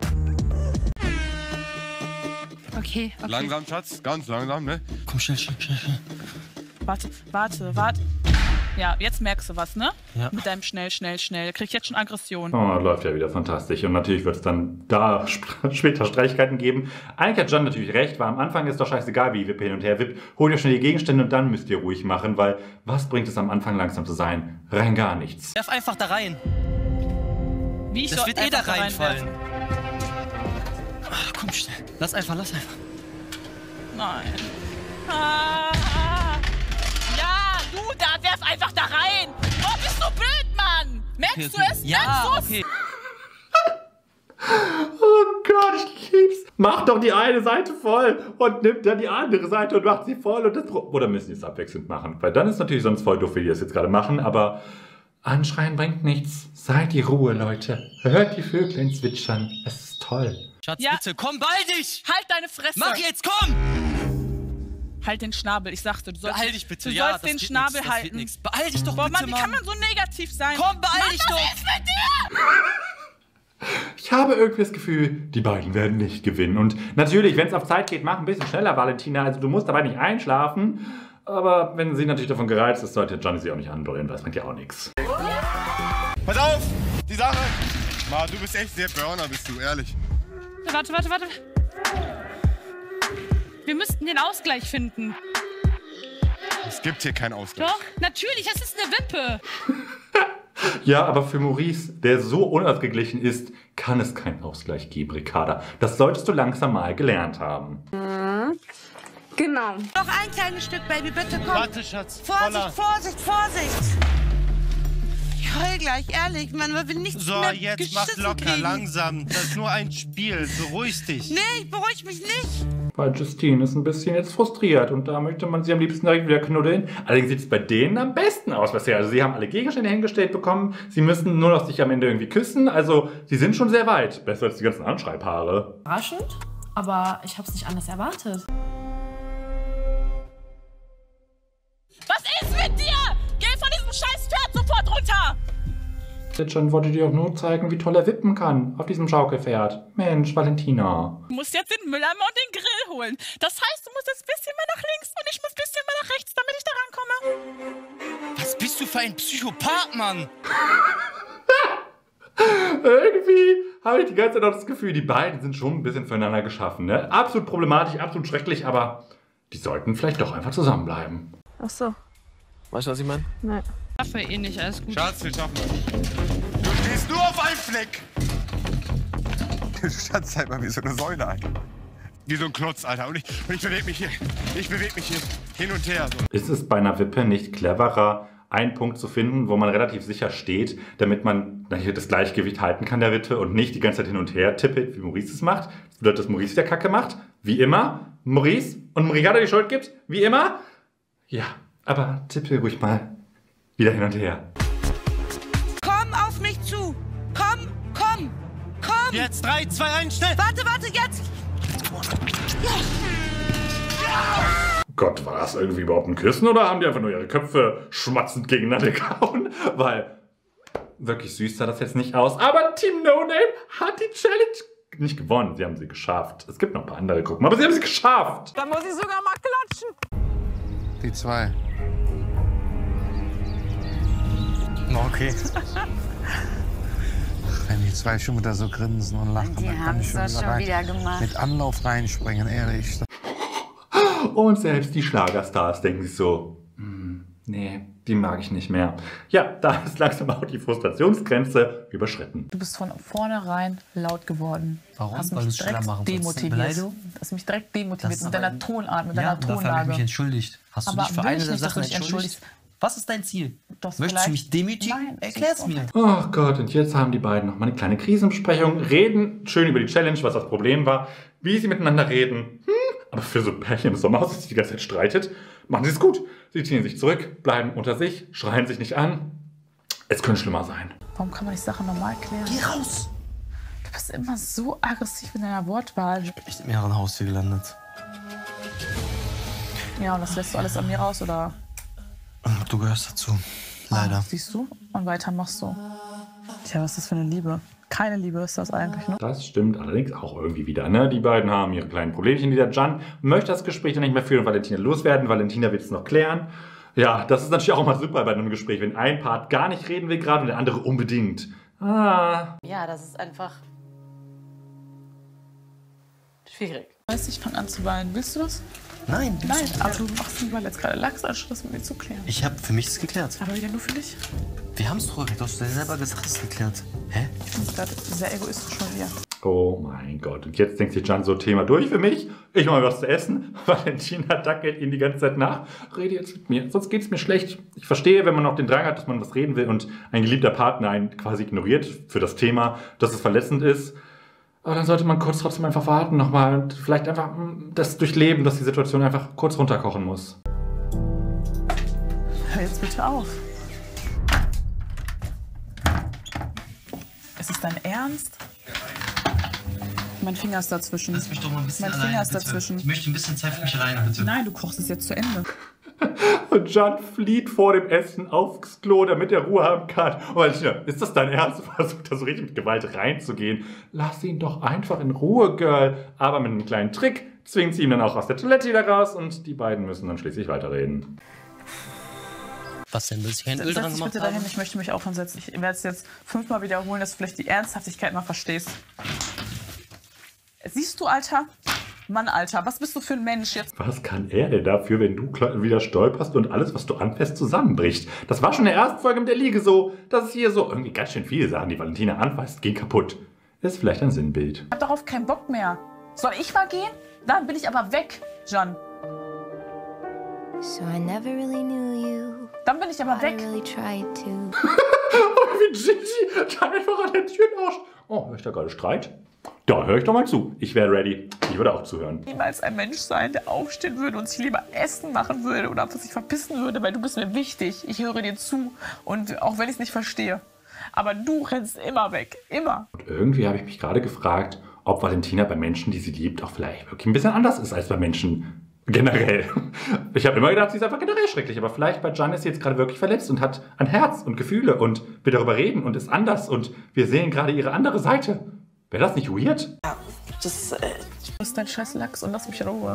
Okay, okay. Langsam, Schatz, ganz langsam, ne? Komm, schnell, schnell, schnell. Warte, warte, warte. Ja, jetzt merkst du was, ne? Ja. Mit deinem schnell, schnell, schnell. Krieg ich jetzt schon Aggression. Oh, läuft ja wieder fantastisch. Und natürlich wird es dann da später Streitigkeiten geben. Eigentlich hat Gian natürlich recht, weil am Anfang ist doch scheißegal, wie Wippe hin und her wippt. Holt ihr schnell die Gegenstände und dann müsst ihr ruhig machen, weil was bringt es am Anfang langsam zu sein? Rein gar nichts. Werf einfach da rein. Wie ich das soll wird eh da reinfallen. reinwerfen? Ach, komm schnell. Lass einfach, lass einfach. Nein. Ah, ah. Ja, du, da werf einfach da rein. Oh, bist du blöd, Mann? Merkst Okay, du okay. es? Ja, Merkst du es? okay. Oh Gott, ich lieb's. Macht doch die eine Seite voll und nimmt dann die andere Seite und macht sie voll. Und das Oder müssen die es abwechselnd machen? Weil dann ist natürlich sonst voll doof, wie die das jetzt gerade machen. Aber anschreien bringt nichts. Seid die Ruhe, Leute. Hört die Vöglein zwitschern. Es ist toll. Schatz, Ja. bitte, komm, beeil dich! Halt deine Fresse. Mach jetzt, komm! Halt den Schnabel, ich sagte, du sollst, Beeil dich bitte, du ja, sollst das den wird Schnabel nix, das wird halten. nix. Beeil dich doch Boah, bitte, Mann, wie Mann. kann man so negativ sein? Komm, beeil Mann, dich was doch! ist mit dir? Ich habe irgendwie das Gefühl, die beiden werden nicht gewinnen. Und natürlich, wenn es auf Zeit geht, mach ein bisschen schneller, Valentina. Also du musst dabei nicht einschlafen. Aber wenn sie natürlich davon gereizt ist, sollte Johnny sie auch nicht anbrüllen, weil das bringt ja auch nichts. Pass auf, die Sache. Ma, du bist echt sehr Burner, bist du, ehrlich. Warte, warte, warte. Wir müssten den Ausgleich finden. Es gibt hier keinen Ausgleich. Doch, natürlich, es ist eine Wippe. Ja, aber für Maurice, der so unausgeglichen ist, kann es keinen Ausgleich geben, Ricarda. Das solltest du langsam mal gelernt haben. Mhm. Genau. Noch ein kleines Stück, Baby, bitte komm. Warte, Schatz. Vorsicht, Voller. Vorsicht, Vorsicht. Ich heul gleich, ehrlich. Man will nichts So, mehr jetzt mach geschissen locker, kriegen. langsam. Das ist nur ein Spiel. Beruhig dich. Nee, ich beruhig mich nicht. Weil Justine ist ein bisschen jetzt frustriert und da möchte man sie am liebsten direkt wieder knuddeln. Allerdings sieht es bei denen am besten aus bisher. Also sie haben alle Gegenstände hingestellt bekommen, sie müssen nur noch sich am Ende irgendwie küssen. Also sie sind schon sehr weit. Besser als die ganzen Anschreipaare. Überraschend, aber ich habe es nicht anders erwartet. Was ist mit dir? Geh von diesem scheiß Pferd sofort runter! Jetzt schon wollte dir auch nur zeigen, wie toll er wippen kann auf diesem Schaukelpferd. Mensch, Valentina. Du musst jetzt den Mülleimer und den Grill holen. Das heißt, du musst jetzt ein bisschen mehr nach links und ich muss ein bisschen mehr nach rechts, damit ich da rankomme. Was bist du für ein Psychopath, Mann? Irgendwie habe ich die ganze Zeit auch das Gefühl, die beiden sind schon ein bisschen füreinander geschaffen. Ne? Absolut problematisch, absolut schrecklich, aber die sollten vielleicht doch einfach zusammenbleiben. Ach so. Weißt du, was ich meine? Nein. Ich schaffe eh nicht, alles gut. Schatz, wir schaffen das. Du stehst nur auf einem Fleck. Du standst halt mal wie so eine Säule, Alter. Wie so ein Klotz, Alter. Und ich, und ich bewege mich hier. Ich bewege mich hier hin und her. So. Ist es bei einer Wippe nicht cleverer, einen Punkt zu finden, wo man relativ sicher steht, damit man hier das Gleichgewicht halten kann der Wippe und nicht die ganze Zeit hin und her tippelt, wie Maurice es macht? Das bedeutet, dass Maurice der Kacke macht, wie immer. Maurice und Ricardo die Schuld gibt, wie immer. Ja, aber tippel ruhig mal wieder hin und her. Komm auf mich zu! Komm, komm, komm! Jetzt drei, zwei, eins, schnell! Warte, warte, jetzt! Gott, war das irgendwie überhaupt ein Küssen oder haben die einfach nur ihre Köpfe schmatzend gegeneinander gehauen? Weil wirklich süß sah das jetzt nicht aus. Aber Team No Name hat die Challenge nicht gewonnen. Sie haben sie geschafft. Es gibt noch ein paar andere Gruppen, aber sie haben sie geschafft. Da muss ich sogar mal klatschen. Die zwei. Okay. Wenn die zwei schon wieder so grinsen und lachen, Die dann kann haben ich es schon, doch wieder, schon rein, wieder gemacht. mit Anlauf reinspringen, ehrlich. Und selbst die Schlagerstars denken sich so, hm, nee, die mag ich nicht mehr. Ja, da ist langsam auch die Frustrationsgrenze überschritten. Du bist von vornherein laut geworden. Warum? Hast Weil mich du schneller direkt machen wolltest. demotiviert. Beleidigung? Hast mich direkt demotiviert Das mit ist deiner aber- Tonart, mit Ja, deiner dafür habe ich Tonlage. mich entschuldigt. Hast du Aber dich für will eine ich der nicht, dass Sachen du dich entschuldigt? entschuldigst. Was ist dein Ziel? Das Möchtest du mich vielleicht- demütigen? Nein, Erklär's mir. Oh Gott, und jetzt haben die beiden nochmal eine kleine Krisenbesprechung, reden schön über die Challenge, was das Problem war, wie sie miteinander reden. Hm, aber für so ein Pärchen im Sommerhaus, das sich die ganze Zeit streitet, machen sie es gut. Sie ziehen sich zurück, bleiben unter sich, schreien sich nicht an. Es könnte schlimmer sein. Warum kann man die Sache normal klären? Geh raus! Du bist immer so aggressiv in deiner Wortwahl. Ich bin echt im Herrenhaus hier gelandet. Ja, und das lässt du alles an mir raus, oder? Du gehörst dazu. Leider. Ah, siehst du? Und weiter machst du. Tja, was ist das für eine Liebe? Keine Liebe ist das eigentlich, ne? Das stimmt allerdings auch irgendwie wieder. Ne? Die beiden haben ihre kleinen Problemchen. Dieser Can möchte das Gespräch dann nicht mehr führen und Valentina loswerden. Valentina will es noch klären. Ja, das ist natürlich auch immer super bei einem Gespräch, wenn ein Part gar nicht reden will gerade und der andere unbedingt. Ah. Ja, das ist einfach schwierig. Weißt du, ich fange an zu weinen. Willst du das? Nein. Nein, aber du machst lieber jetzt gerade Lachs, anstatt das mit mir zu klären. Ich habe für mich es geklärt. Aber wieder nur für dich? Wir haben es doch geklärt. Du hast ja selber gesagt, es ist geklärt. Hä? Ich finde es gerade sehr egoistisch von dir. Oh mein Gott. Und jetzt denkt sich Can so, Thema durch für mich. Ich mache was zu essen. Valentina dackelt ihn die ganze Zeit nach. Rede jetzt mit mir, sonst geht es mir schlecht. Ich verstehe, wenn man noch den Drang hat, dass man was reden will und ein geliebter Partner einen quasi ignoriert für das Thema, dass es verletzend ist. Aber dann sollte man kurz trotzdem einfach warten nochmal und vielleicht einfach das durchleben, dass die Situation einfach kurz runterkochen muss. Hör jetzt bitte auf. Ist es dein Ernst? Mein Finger ist dazwischen. Lass mich doch mal ein bisschen Mein alleine, Finger ist bitte. dazwischen. Ich möchte ein bisschen Zeit für mich alleine, bitte. Nein, du kochst es jetzt zu Ende. Und Can flieht vor dem Essen aufs Klo, damit er Ruhe haben kann. Und Valentina, ist das dein Ernst? Du versuchst da so richtig mit Gewalt reinzugehen. Lass ihn doch einfach in Ruhe, Girl. Aber mit einem kleinen Trick zwingt sie ihn dann auch aus der Toilette wieder raus und die beiden müssen dann schließlich weiterreden. Was denn? Willst du kein Öl Setz dran dich gemacht bitte dahin, haben? ich möchte mich aufhören setzen. Ich werde es jetzt fünfmal wiederholen, dass du vielleicht die Ernsthaftigkeit mal verstehst. Siehst du, Alter? Mann, Alter, was bist du für ein Mensch jetzt? Was kann er denn dafür, wenn du wieder stolperst und alles, was du anfasst, zusammenbricht? Das war schon in der ersten Folge mit der Liege so. Das ist hier so irgendwie ganz schön viele Sachen, die Valentina anfasst, gehen kaputt. Ist vielleicht ein Sinnbild. Ich hab darauf keinen Bock mehr. Soll ich mal gehen? Dann bin ich aber weg, Can. So I never really knew you. Dann bin ich aber weg. I really tried to. Oh, wie Gigi da einfach an der Tür lauscht. Oh, hör ich da gerade Streit? Ja, höre ich doch mal zu. Ich wäre ready. Ich würde auch zuhören. Niemals ein Mensch sein, der aufstehen würde und sich lieber Essen machen würde oder sich verpissen würde, weil du bist mir wichtig. Ich höre dir zu und auch wenn ich es nicht verstehe. Aber du rennst immer weg. Immer. Und irgendwie habe ich mich gerade gefragt, ob Valentina bei Menschen, die sie liebt, auch vielleicht wirklich ein bisschen anders ist als bei Menschen generell. Ich habe immer gedacht, sie ist einfach generell schrecklich. Aber vielleicht bei Can ist sie jetzt gerade wirklich verletzt und hat ein Herz und Gefühle und will darüber reden und ist anders. Und wir sehen gerade ihre andere Seite. Wäre das nicht weird? Ja, das, äh, das ist dein scheiß Lachs und lass mich in Ruhe.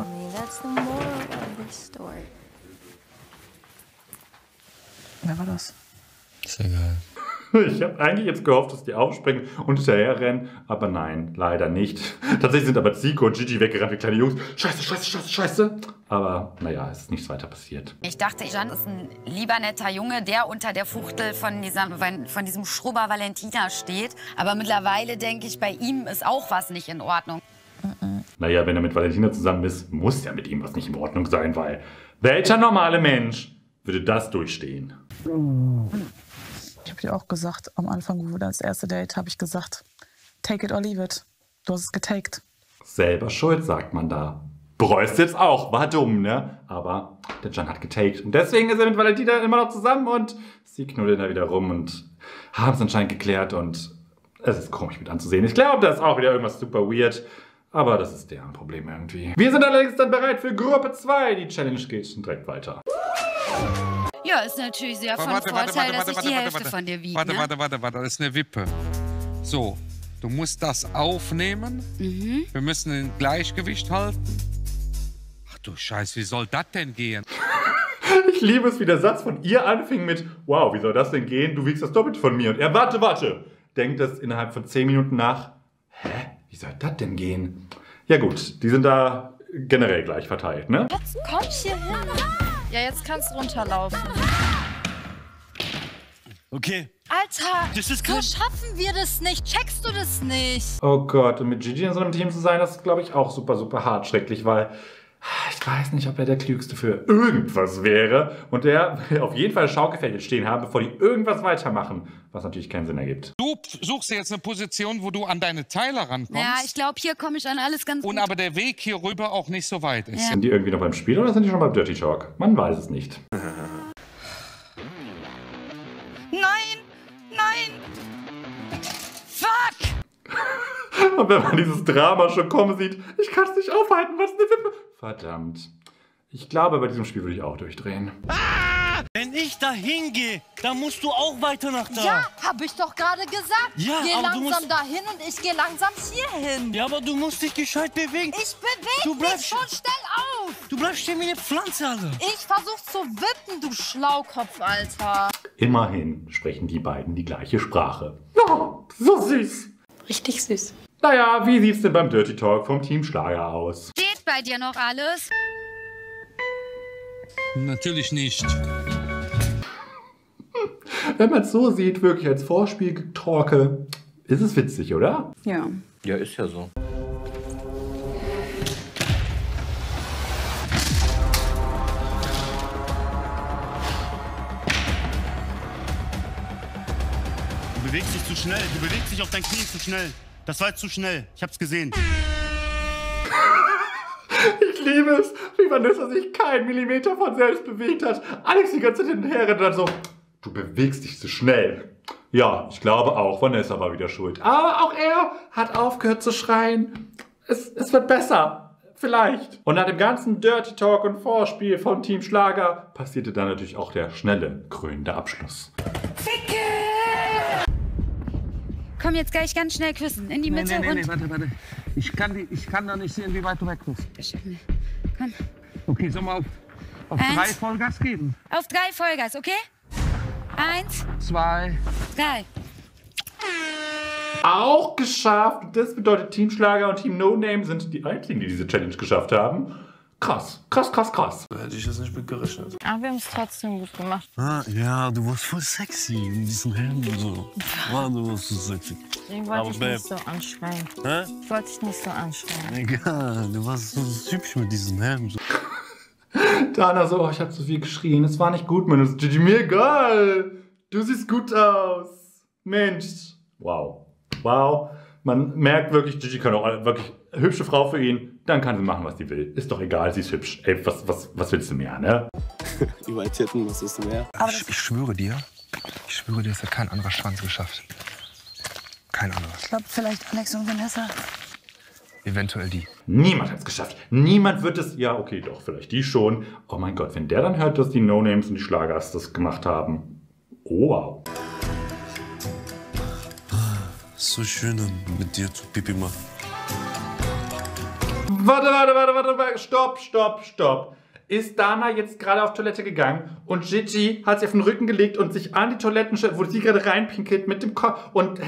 Wer war das? Ist egal. Ich habe eigentlich jetzt gehofft, dass die aufspringen und hinterher rennen, aber nein, leider nicht. Tatsächlich sind aber Zico und Gigi weggerannt wie kleine Jungs. Scheiße, scheiße, scheiße, scheiße. Aber naja, es ist nichts weiter passiert. Ich dachte, Can ist ein lieber netter Junge, der unter der Fuchtel von, dieser, von diesem Schrubber Valentina steht. Aber mittlerweile denke ich, bei ihm ist auch was nicht in Ordnung. Naja, wenn er mit Valentina zusammen ist, muss ja mit ihm was nicht in Ordnung sein, weil welcher normale Mensch würde das durchstehen? Ich habe dir auch gesagt, am Anfang, wo wir das erste Date, habe ich gesagt, take it or leave it. Du hast es getaked. Selber schuld, sagt man da. Bereust jetzt auch, war dumm, ne? Aber der Can hat getaked. Und deswegen ist er mit Valentina immer noch zusammen und sie knuddeln da wieder rum und haben es anscheinend geklärt und es ist komisch mit anzusehen. Ich glaube, das ist auch wieder irgendwas super weird. Aber das ist deren Problem irgendwie. Wir sind allerdings dann bereit für Gruppe zwei. Die Challenge geht direkt weiter. Ja, ist natürlich sehr von Warte, warte, Vorteil, warte, dass ich warte, die warte, Hälfte warte. von dir wiege. Warte, ne? warte, warte, warte, das ist eine Wippe. So, du musst das aufnehmen. Mhm. Wir müssen ein Gleichgewicht halten. Ach du Scheiße, wie soll das denn gehen? Ich liebe es, wie der Satz von ihr anfing mit wow, wie soll das denn gehen? Du wiegst das Doppelte von mir. Und er, warte, warte, denkt es innerhalb von zehn Minuten nach. Hä? Wie soll das denn gehen? Ja gut, die sind da generell gleich verteilt, ne? Jetzt komm hier hin. Ja, jetzt kannst du runterlaufen. Okay. Alter, Das ist so kein- schaffen wir das nicht. Checkst du das nicht? Oh Gott, und mit Gigi in so einem Team zu sein, das ist, glaube ich, auch super, super hart schrecklich, weil ich weiß nicht, ob er der Klügste für irgendwas wäre. Und der will auf jeden Fall Schaukelfeld stehen haben, bevor die irgendwas weitermachen, was natürlich keinen Sinn ergibt. Du suchst dir jetzt eine Position, wo du an deine Teile rankommst. Ja, ich glaube, hier komme ich an alles ganz Und gut. aber der Weg hier rüber auch nicht so weit ist. Ja. Sind die irgendwie noch beim Spiel oder sind die schon beim Dirty Talk? Man weiß es nicht. Nein, nein. Fuck! Und wenn man dieses Drama schon kommen sieht, ich kann es nicht aufhalten, was eine Wippe. Verdammt. Ich glaube, bei diesem Spiel würde ich auch durchdrehen. Wenn ich da hingehe, dann musst du auch weiter nach da. Ja, hab ich doch gerade gesagt. Ja, geh aber du langsam musst- dahin und ich gehe langsam hier hin. Ja, aber du musst dich gescheit bewegen. Ich bewege Du mich bleibst- schon, stell auf. Du bleibst stehen wie eine Pflanze, Alter. Ich versuch zu wippen, du Schlaukopf, Alter. Immerhin sprechen die beiden die gleiche Sprache. Oh, so süß. Richtig süß. Naja, wie sieht's denn beim Dirty Talk vom Team Schlager aus? Steht bei dir noch alles? Natürlich nicht. Wenn man es so sieht, wirklich als Vorspiel-Talke, ist es witzig, oder? Ja. Ja, ist ja so. Du bewegst dich zu schnell. Du bewegst dich auf dein Knie zu schnell. Das war jetzt zu schnell. Ich hab's gesehen. Ich liebe es, wie Vanessa sich keinen Millimeter von selbst bewegt hat. Alex die ganze Zeit hinterher und dann so, du bewegst dich zu schnell. Ja, ich glaube auch, Vanessa war wieder schuld. Aber auch er hat aufgehört zu schreien. Es, es wird besser. Vielleicht. Und nach dem ganzen Dirty Talk und Vorspiel von Team Schlager passierte dann natürlich auch der schnelle, krönende Abschluss. Komm jetzt gleich ganz schnell küssen. In die Nee, Mitte nee, nee, und... nee, warte, warte. Ich kann, die, ich kann da nicht sehen, wie weit du weg bist. Komm. Okay, sollen wir auf, auf Eins. drei Vollgas geben? Auf drei Vollgas, okay? Eins, Zwei. drei. Auch geschafft. Das bedeutet, Team Schlager und Team No Name sind die einzigen, die diese Challenge geschafft haben. Krass, krass, krass, krass. Da hätte ich jetzt nicht mit gerechnet. Aber wir haben es trotzdem gut gemacht. Ah, ja, du warst voll sexy in diesem Helm und so. Ja, du warst so sexy. Ich wollte Aber dich Babe. nicht so anschreien. Hä? Ich wollte dich nicht so anschreien. Egal, du warst so hübsch mit diesem Helm. So. Dana so, oh, ich hab so viel geschrien. Es war nicht gut, Mann. Gigi, mir egal. Du siehst gut aus. Mensch. Wow. Wow. Man merkt wirklich, Gigi kann auch wirklich hübsche Frau für ihn. Dann kann sie machen, was sie will. Ist doch egal, sie ist hübsch. Ey, was, was, was willst du mehr, ne? Über Titten, was ist mehr? Ich, ich schwöre dir, ich schwöre dir, es hat kein anderer Schwanz geschafft. Kein anderer. Ich glaube, vielleicht Alex und Vanessa. Eventuell die. Niemand hat es geschafft. Niemand wird es... Ja, okay, doch, vielleicht die schon. Oh mein Gott, wenn der dann hört, dass die No-Names und die Schlagers das gemacht haben. Oh, wow. So schön mit dir zu Pipi machen. Warte, warte, warte, warte, warte. Stopp, stopp, stopp. Ist Dana jetzt gerade auf Toilette gegangen und Gigi hat sich auf den Rücken gelegt und sich an die Toilettenstelle, wo sie gerade reinpinkelt mit dem Kopf und...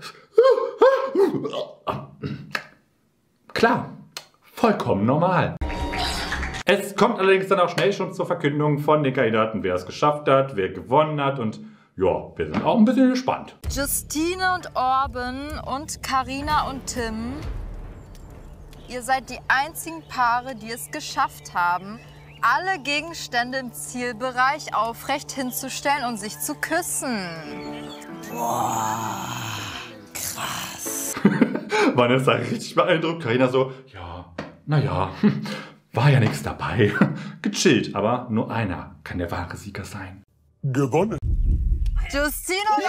Klar, vollkommen normal. Es kommt allerdings dann auch schnell schon zur Verkündung von den Kandidaten, wer es geschafft hat, wer gewonnen hat und ja, wir sind auch ein bisschen gespannt. Justine und Orben und Carina und Tim, ihr seid die einzigen Paare, die es geschafft haben, alle Gegenstände im Zielbereich aufrecht hinzustellen und sich zu küssen. Boah, krass. Vanessa richtig beeindruckt, Carina so, ja, naja, war ja nichts dabei. Gechillt, aber nur einer kann der wahre Sieger sein. Gewonnen. Justine und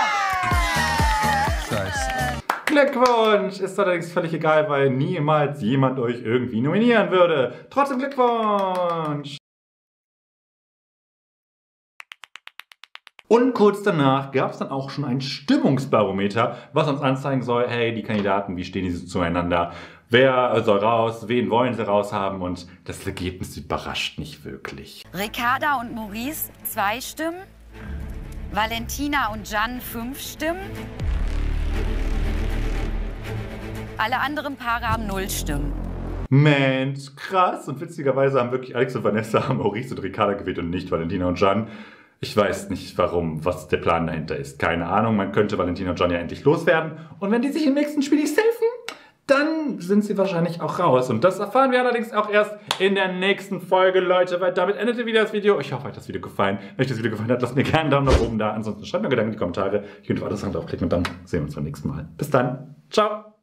Scheiße. Glückwunsch! Ist allerdings völlig egal, weil niemals jemand euch irgendwie nominieren würde. Trotzdem Glückwunsch! Und kurz danach gab es dann auch schon ein Stimmungsbarometer, was uns anzeigen soll, hey, die Kandidaten, wie stehen diese zueinander? Wer soll raus? Wen wollen sie raushaben? Und das Ergebnis überrascht nicht wirklich. Ricarda und Maurice zwei Stimmen. Valentina und Jan fünf Stimmen. Alle anderen Paare haben null Stimmen. Mensch, krass. Und witzigerweise haben wirklich Alex und Vanessa, Maurice und Ricarda gewählt und nicht Valentina und Jan. Ich weiß nicht warum, was der Plan dahinter ist. Keine Ahnung, man könnte Valentina und Jan ja endlich loswerden. Und wenn die sich im nächsten Spiel nicht safen, dann sind sie wahrscheinlich auch raus. Und das erfahren wir allerdings auch erst in der nächsten Folge, Leute, weil damit endete wieder das Video. Ich hoffe, euch hat das Video gefallen. Wenn euch das Video gefallen hat, lasst mir gerne einen Daumen nach oben da. Ansonsten schreibt mir Gedanken in die Kommentare. Ich könnt auf alles draufklicken und dann sehen wir uns beim nächsten Mal. Bis dann. Ciao.